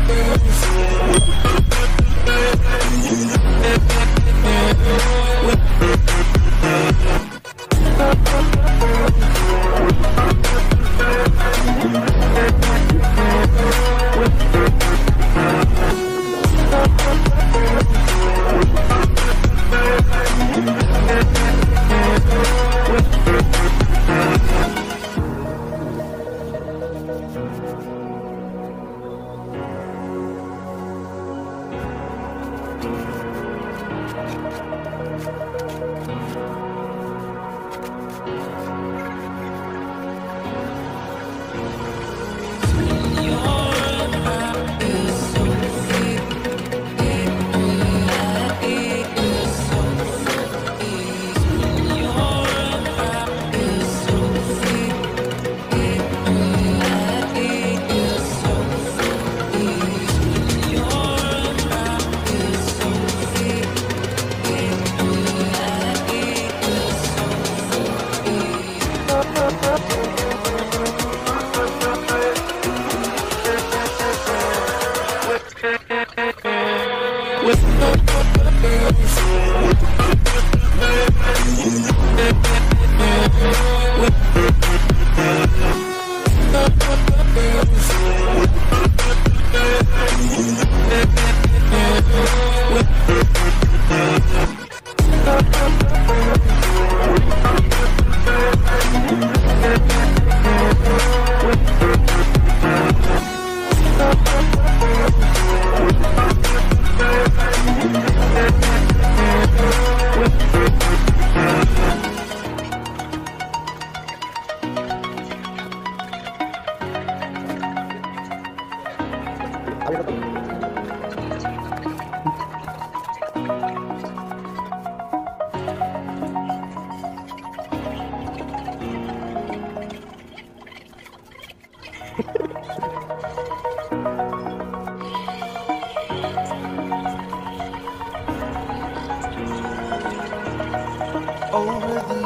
Over the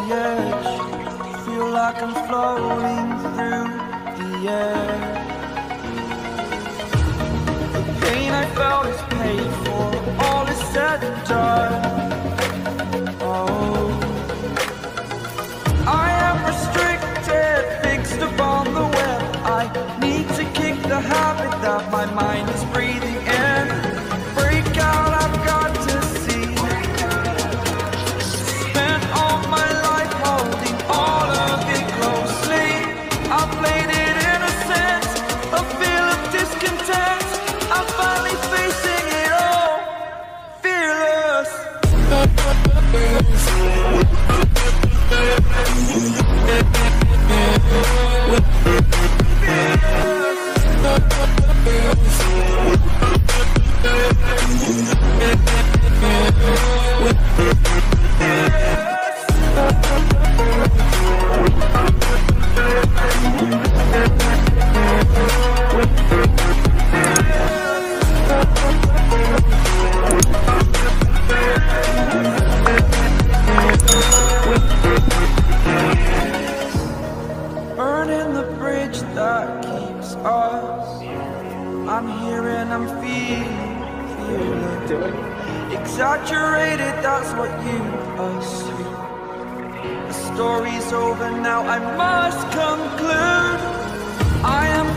edge, feel like I'm floating through the air. The pain I felt is paid for, all is said and done. Oh, I am restricted, fixed upon the web. I need to kick the habit that my mind is breathing in. Break out, I've got to see. Spent all my life holding all of it closely. I played it innocent, a feel of discontent. I'm finally facing it all, fearless. Burning the bridge that keeps us. I'm here and I'm feeling exaggerated, that's what you assume. The story's over now, I must conclude. I am